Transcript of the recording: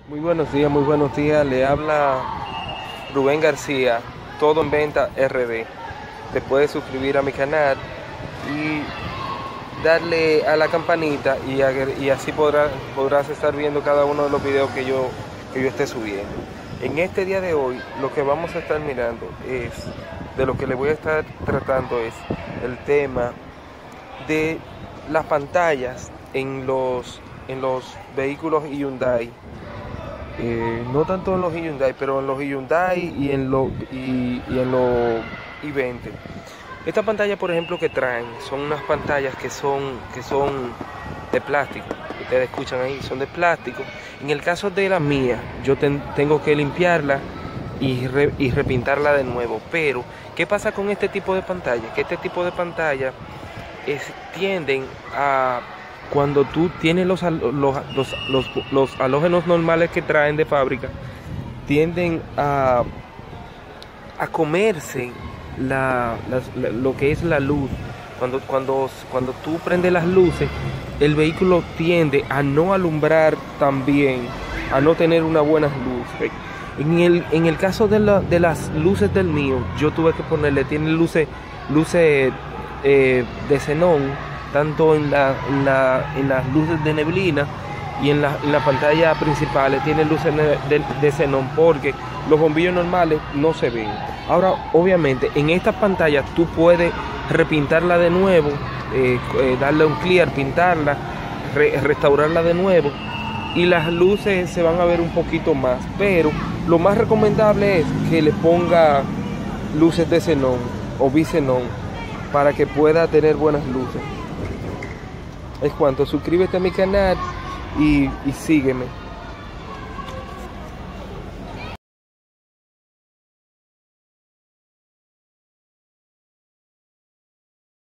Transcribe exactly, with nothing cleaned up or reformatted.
Muy buenos días, muy buenos días. Le habla Rubén García, Todo en Venta R D. Te puedes suscribir a mi canal y darle a la campanita y, y así podrás, podrás estar viendo cada uno de los videos que yo, que yo esté subiendo. En este día de hoy lo que vamos a estar mirando es, de lo que le voy a estar tratando es el tema de las pantallas en los, en los vehículos Hyundai. Eh, no tanto en los Hyundai, pero en los Hyundai y en los y, y en los i veinte. Esta pantalla, por ejemplo, que traen, son unas pantallas que son que son de plástico. Ustedes escuchan ahí, son de plástico. En el caso de la mía, yo ten, tengo que limpiarla y, re, y repintarla de nuevo. Pero, ¿qué pasa con este tipo de pantalla? Que este tipo de pantalla es, tienden a... Cuando tú tienes los, los, los, los, los halógenos normales que traen de fábrica, tienden a, a comerse la, la, lo que es la luz. Cuando, cuando, cuando tú prendes las luces, el vehículo tiende a no alumbrar tan bien, a no tener una buena luz. En el, en el caso de, la, de las luces del mío, yo tuve que ponerle, tiene luces, luces eh, de xenón, tanto en, la, en, la, en las luces de neblina y en la, en la pantalla principal tiene luces de, de xenón, porque los bombillos normales no se ven. Ahora, obviamente, en estas pantallas tú puedes repintarla de nuevo, eh, eh, darle un clear, pintarla, re, restaurarla de nuevo, y las luces se van a ver un poquito más. Pero lo más recomendable es que le ponga luces de xenón o bixenón para que pueda tener buenas luces. Es cuanto, suscríbete a mi canal y, y sígueme.